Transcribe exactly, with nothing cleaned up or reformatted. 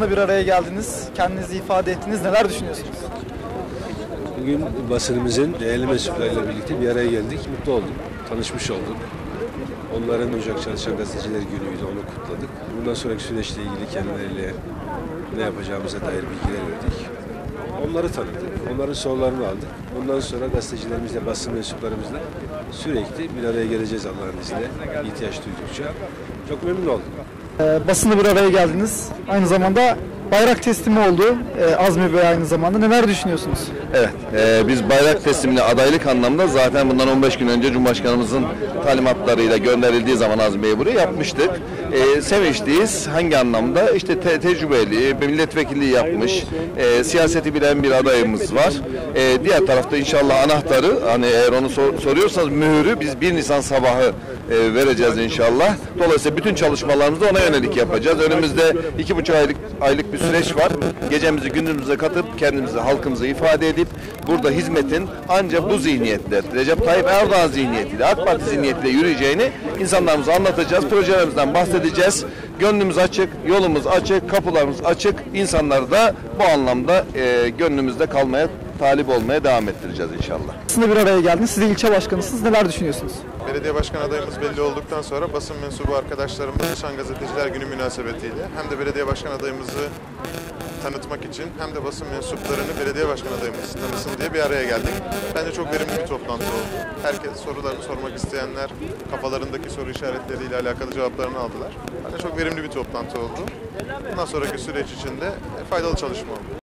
basınla bir araya geldiniz. Kendinizi ifade ettiniz. Neler düşünüyorsunuz? Bugün basınımızın değerli mensuplarıyla birlikte bir araya geldik. Mutlu olduk. Tanışmış olduk. Onların Ocak Çalışan Gazeteciler Günü'ydü. Onu kutladık. Bundan sonraki süreçle ilgili kendileriyle ne yapacağımıza dair bilgiler verdik. Onları tanıdık. Onların sorularını aldık. Bundan sonra gazetecilerimizle, basın mensuplarımızla sürekli bir araya geleceğiz Allah'ın izniyle. İhtiyaç duydukça. Çok memnun oldum. Ee, basınla bir araya geldiniz. Aynı zamanda bayrak teslimi oldu. Ee, Azmi Bey aynı zamanda. Neler düşünüyorsunuz? Evet, e, biz bayrak teslimine adaylık anlamda zaten bundan on beş gün önce Cumhurbaşkanımızın talimatlarıyla gönderildiği zaman Azmi Bey'i buraya yapmıştık. E, sevinçliyiz. Hangi anlamda? İşte te tecrübeli, milletvekilliği yapmış, e, siyaseti bilen bir adayımız var. E, diğer tarafta inşallah anahtarı, hani eğer onu sor soruyorsanız mühürü biz bir Nisan sabahı e, vereceğiz inşallah. Dolayısıyla bütün çalışmalarımızı ona yönelik yapacağız. Önümüzde iki buçuk aylık aylık bir süreç var. Gecemizi gündüzümüze katıp kendimizi, halkımıza ifade edip burada hizmetin ancak bu zihniyetle, Recep Tayyip Erdoğan zihniyetiyle, AK Parti zihniyetiyle yürüyeceğini insanlarımıza anlatacağız. Projelerimizden bahsedeceğiz. Gönlümüz açık, yolumuz açık, kapılarımız açık. İnsanları da bu anlamda e, gönlümüzde kalmaya, talip olmaya devam ettireceğiz inşallah. Basınla bir araya geldiniz. Siz de ilçe başkanısınız. Neler düşünüyorsunuz? Belediye başkan adayımız belli olduktan sonra basın mensubu arkadaşlarımız Çalışan Gazeteciler Günü münasebetiyle hem de belediye başkan adayımızı tanıtmak için hem de basın mensuplarını belediye başkan adayımız tanısın diye bir araya geldik. Bence çok verimli bir toplantı oldu. Herkes sorularını sormak isteyenler kafalarındaki soru işaretleriyle alakalı cevaplarını aldılar. Bence çok verimli bir toplantı oldu. Bundan sonraki süreç içinde faydalı çalışma oldu.